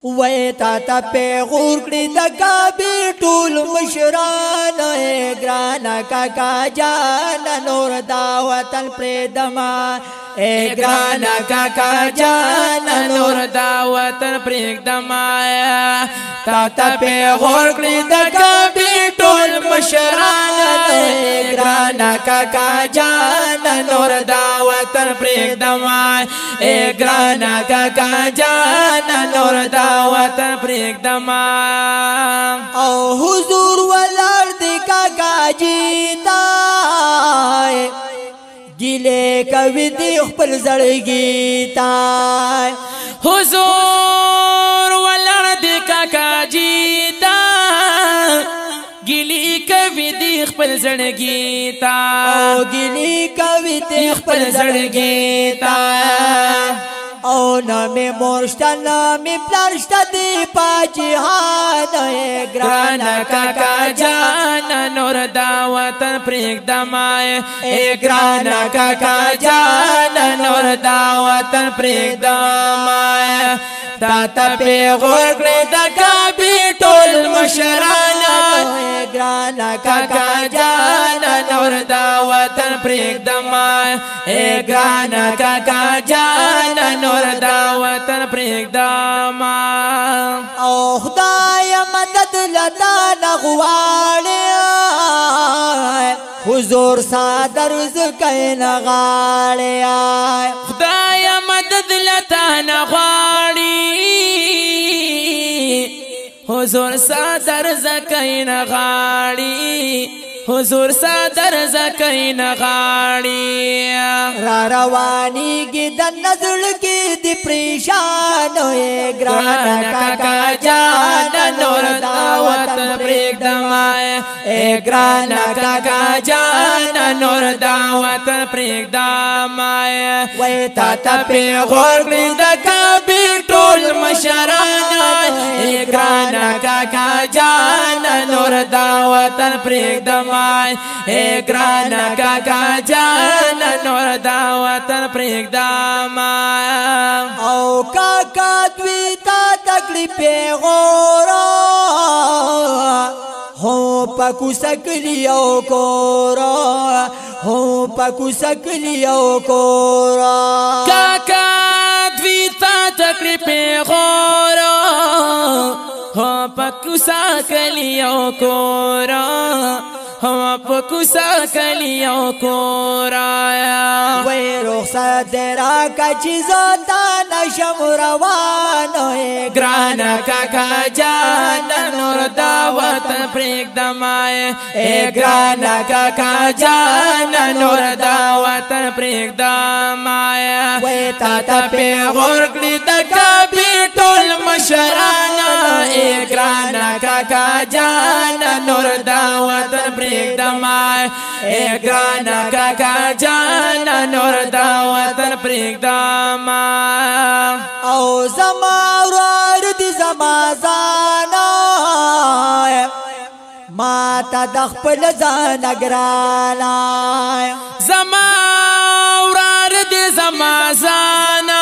وای تا تا پیغور کړی د کعبه ټول مشران ګرانا کاکا جان نور دا وطن پردما ګرانا کاکا جان نور دا وطن پردما تا تا پیغور کړی د کعبه ټول مشران ګرانا کاکا جان نور دا وطن پردما ګرانا کاکا جان نور دا وطن پرېږدما او حضور ولر دی کاکا جیتا ګیلې کوي دی خپل زړګي تا حضور ولر دی کاکا جیتا ګیلې کوي دی خپل زړګي تا او ګیلې کوي دی خپل زړګي تا او نامی مرشتا نامی پلارشتا دی پا جهان ګرانا کاکا جان نور دا وطن پرېږدما ګرانا کاکا جان نور دا وطن پرېږدما تا ته پیغور کړی د کعبې ټول مشران ګرانا کاکا جان نور دا وطن پرېږدما ګرانا کاکا جان نور دا وطن پرېږدما او خدای مدد لتا نغواړي حضور صادر زکای نغاړي خدای مدد لتا نغواړي حضور صادر زکای نغاړي حضور صادر زکای نغاړي را رواني کې د نظر کې د پریشان ګرانا کاکا جان نور دا وطن پرېږدما ګرانا کاکا جان نور دا وطن پرېږدما وای تا ته پیغور کړی د کعبې ټول مشران ګرانا کاکا جان نور دا وطن پرېږدما ګرانا کاکا جان نور دا وطن پرېږدما او کاکا دوی تا تکړی پیغور هو پکو سکلی او کورا هو پکو سکلی او کورا کاکا دوی تا تکړی پیغور هو پکو سکلی او کورا هم پکو سکلی او کورایا وی رخصت درا کا چیزاتا نشم روانو ګرانا کاکا جان نور دا وطن پرېږدما ګرانا کاکا جان نور دا وطن پرېږدما وی تا ته پیغور کړی د کعبې ټول مشران ګرانا کاکا جان نور دا وطن پرېږدما ګرانا کاکا جان نور دا وطن پرېږدما او زما ورور دي زما ځانا ما ته د خپل ځان ګرانا زما ورور دي زما ځانا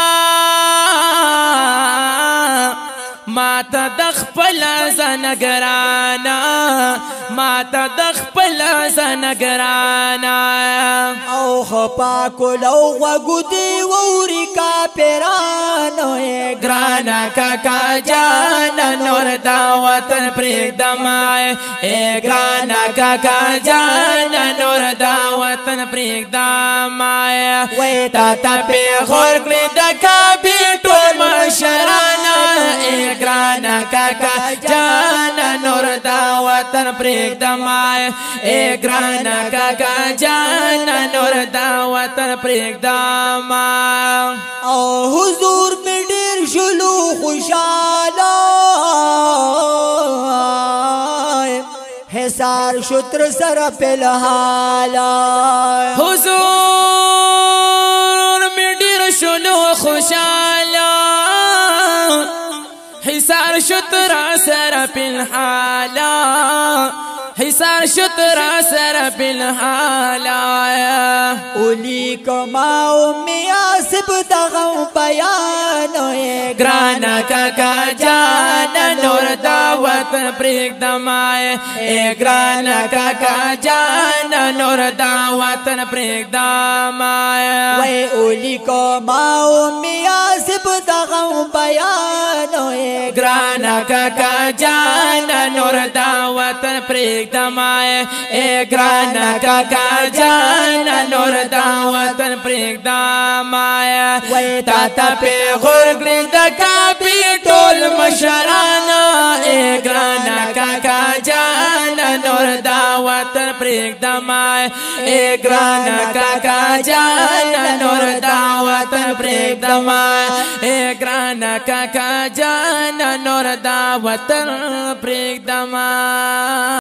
ما ته د خپل ځان ګرانا ما ته د خپل ځان ګرانا او خپا کولو غوږو دی ووري کاپیرانو ګرانا کاکا جان نور دا وطن پرېږدما ګرانا کاکا جان نور دا وطن پرېږدما وای تا ته پیغور کړی د کعبې ټول مشران ګرانا کاکا جان نور دا وطن پرېږدما ګرانا کاکا جان نور دا وطن پرېږدما او حضور می ډېر شلو خوشاله حصار شتر سره پلحاله حضور می ډېر شلو خوشاله حصار شترا سر بالحالا حصار شترا سر بالحالا اولی کما امی آسب دغم بیانو گرانا کاکا جانا نور دعوت پریک دمائے گرانا کاکا جانا نور دعوت پریک دمائے وی اولی کما امی آسب دغم بیانو گرانا کاکا جانا نور دعوت پریک دمائے گرانا کاکا جانا نور دعوت پریک دمائے تا پی غرگلی دکا پی ٹول مشرانا گرانا کاکا جانا نور دعوت پریک دمائے گرانا کاکا جانا نور دعوت پریک دمائے گرانا کاکا جانا نور دعوت پریک دمائے